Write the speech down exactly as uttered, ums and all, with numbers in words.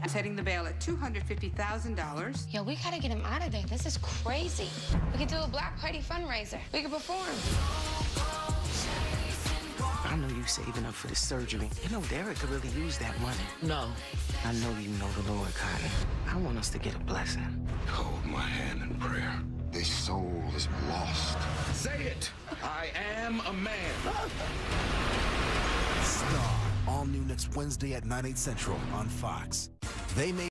setting the bail at two hundred fifty thousand dollars. Yo, we gotta get him out of there. This is crazy. We could do a black party fundraiser. We could perform. I know you saving up for the surgery. You know Derek could really use that money. No. I know you know the Lord, Cotton. I want us to get a blessing. Hold my hand in prayer. This soul is lost. Say it. I am a man. Star, all new next Wednesday at nine, eight central on Fox. They may